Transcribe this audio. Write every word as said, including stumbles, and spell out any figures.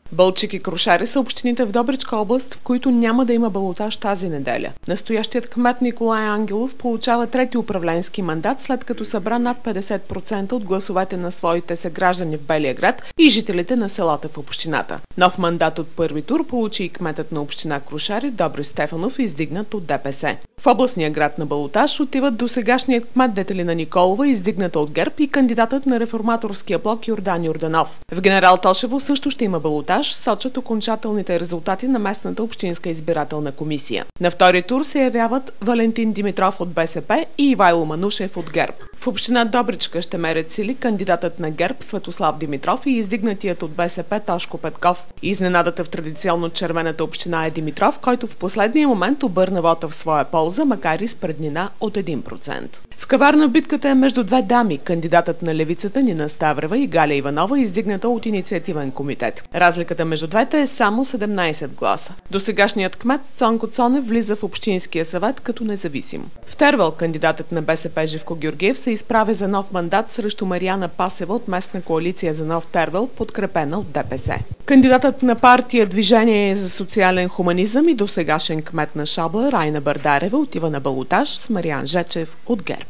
Бълчик и Крушари са общините в Добричка област, в които няма да има балотаж тази неделя. Настоящият кмет Николай Ангелов получава трети управленски мандат, след като събра над петдесет процента от гласовете на своите съграждани в Белия град и жителите на селата в общината. Нов мандат от първи тур получи и кметът на община Крушари Добри Стефанов, издигнат от ДПС. В областния град на балотаж отиват досегашният кмет Детелина Николова, издигната от ГЕРБ, и кандидатът на реформаторския блок Йордан Йорданов. В Генерал Тошево също ще има балотаж, сочат окончателните резултати на местната общинска избирателна комисия. На втори тур се явяват Валентин Димитров от БСП и Ивайло Манушев от ГЕРБ. В община Добричка ще мерят сили кандидатът на ГЕРБ Светослав Димитров и издигнатият от БСП Тошко Петков. Изненадата в традиционно червената община е Димитров, който в последния момент обърна вота в своя полза, макар и с преднина от един процент. В каварна битката е между две дами, кандидатът на левицата Нина Ставрева и Галя Иванова, издигната от инициативен комитет. Разликата между двете е само седемнайсет гласа. Досегашният кмет Цонко Цонев влиза в общинския съвет като независим. В Тервел кандидатът на БСП Живко Георгиев се изправя за нов мандат срещу Мариана Пасева от местна коалиция за нов Тервел, подкрепена от ДПС. Кандидатът на партия Движение за социален хуманизъм и досегашен кмет на Шабла Райна Бърдарева отива на балотаж с Мариан Жечев от ГЕРБ.